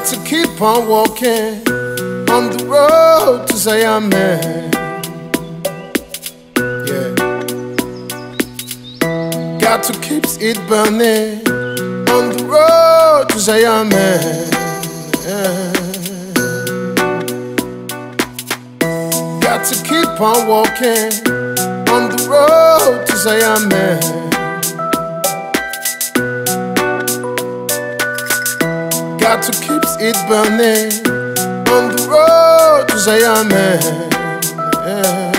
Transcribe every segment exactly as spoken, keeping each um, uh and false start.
Got to keep on walking on the road to Zion, man. Yeah. Got to keep it burning on the road to Zion, man. Yeah. Got to keep on walking on the road to Zion, man. Got to keep it burning on the road to Zion, man. Yeah.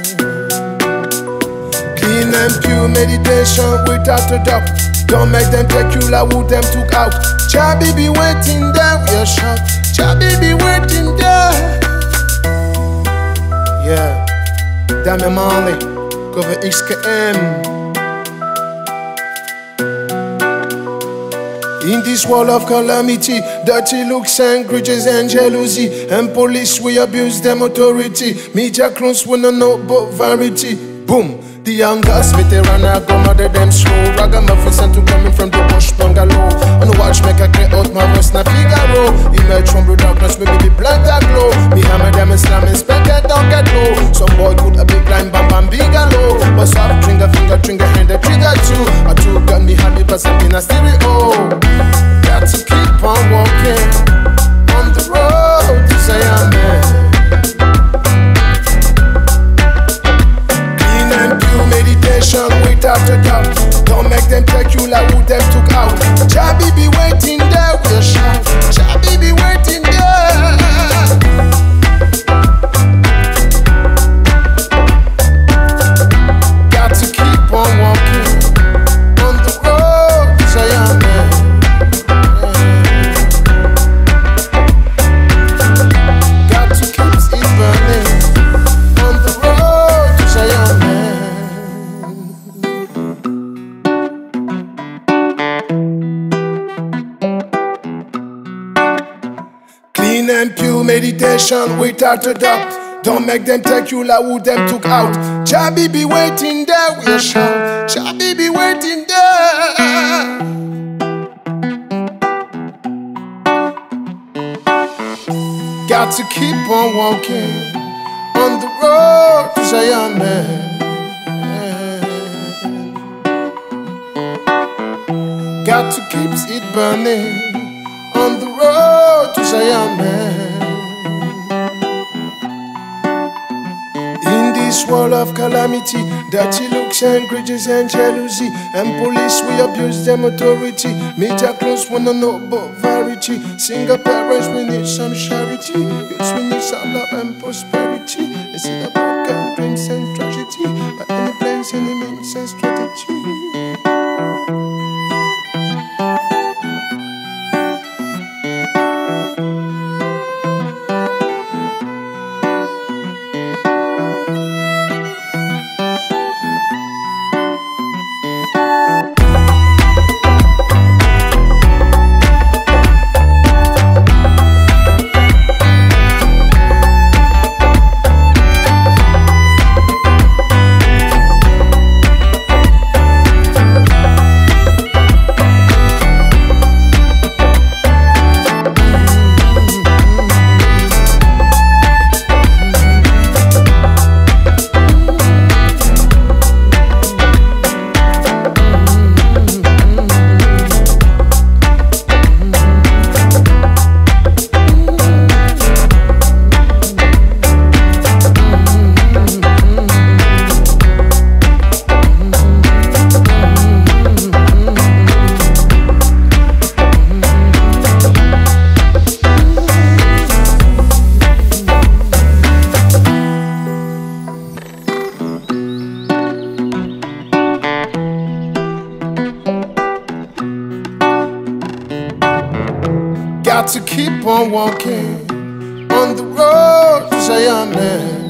Clean and pure meditation without a doubt. Don't make them take you like who them took out. Chabi be waiting there, we are shout. Chabi be waiting there. Yeah, Dame Marley, cover X K M. In this world of calamity, dirty looks and grudges and jealousy, and police we abuse them authority. Media clones wanna know about variety. Boom, the young girls veteran are go mother them slow. Ragamuffins and to coming from the bush bungalow. On the watch make I clear out my voice na Figaro. Emerge from the darkness, maybe the blind that glow. Me hammer them and slam and spend that don't get low. Some boy put a big line bam bam bigalow. But soft trigger finger trigger hand the trigger too. I two got me happy plus I'm in a stereo. Got to keep on walking on the road to Zion, man. Clean and pure meditation without a doubt. Don't make them take you like who them took out. Chabi be waiting there, we'll shout. Chabi be waiting there. Got to keep on walking on the road to Zion, man. Clean and pure meditation without a doubt. Don't make them take you like who them took out. Chabi be waiting there, we'll shout. Chabi be waiting there. Got to keep on walking on the road to Zion, man. Got to keep it burning on the road to Zion, man. In this world of calamity, dirty looks and grudges and jealousy, and police we abuse them authority. Media clones wanna know about variety. Single parents we need some charity. Yes, we need some love and prosperity. It's the broken dreams and tragedy, but any plans, any means and strategy. Got to keep on walking on the road to Zion, man.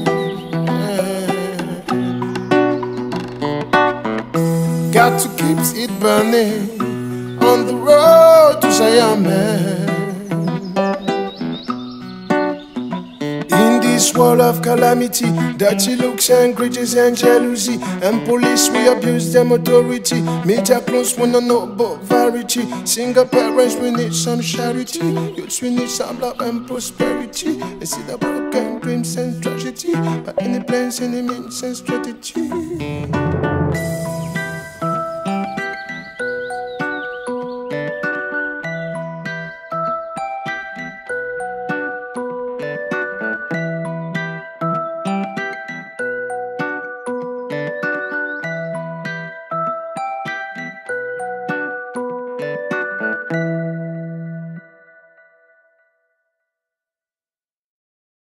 Got to keep it burning on the road to Zion, man. In the this world of calamity, dirty looks and grudges and jealousy, and police we abuse them authority. Media close we no know about variety. Single parents we need some charity. Youths we need some love and prosperity. They see the broken dreams and tragedy, but any plans, any means and strategy.